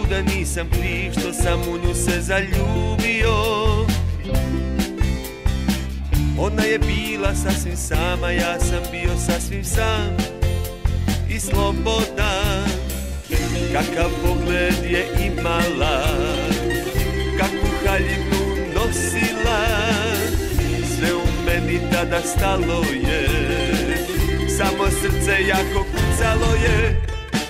da nisam kriv što sam u nju se zaljubio. Ona je bila sasvim sama, ja sam bio sasvim sam i slobodan. Kakav pogled je imala, kakvu haljinu nosila, sve u meni tada stalo je, samo srce jako kucalo je.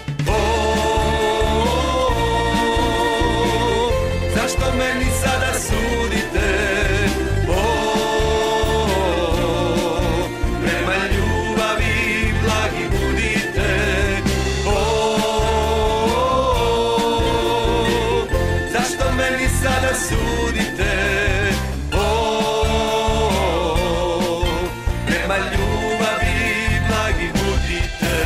Zašto meni sada sudite? Prema ljubavi blagi budite. Zašto meni sada sudite? Prema ljubavi blagi budite.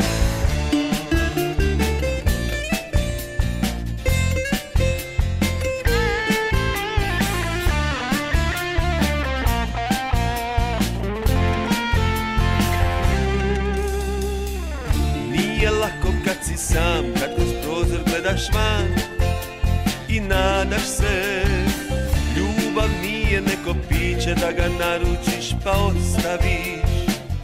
Nije lako kad si sam, kad kroz prozor gledaš van i nadaš se. Ljubav nije neko piće da ga naručiš pa ostaviš.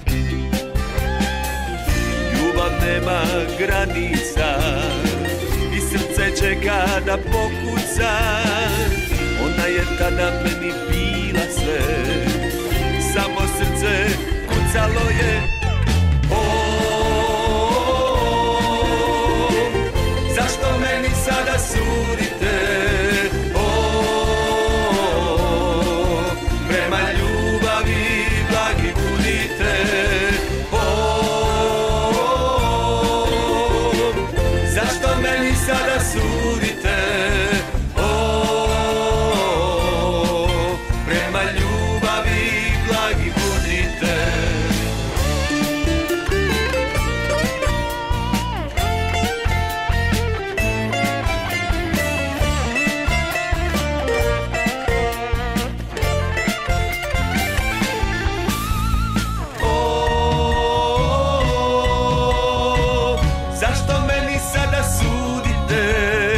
Ljubav nema granica i srce čeka da pokuca. Ona je tada meni bila sve, samo srce kucalo je. Zašto meni sada sudite? Prema ljubavi blagi budite. Zašto meni sada sudite? Prema ljubavi blagi budite. Zašto meni sada sudite?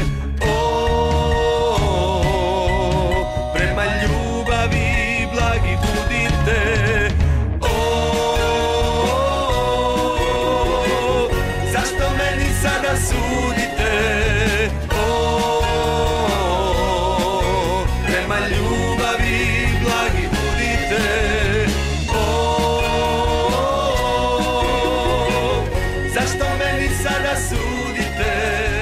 Prema ljubavi blagi budite. Zašto meni sada sudite? Prema ljubavi blagi budite. Zašto meni sada sudite?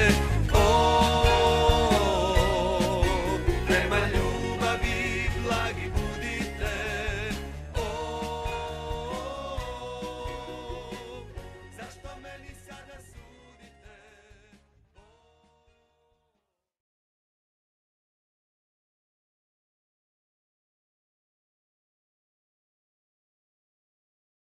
Prema ljubavi blagi budite. Zašto meni sada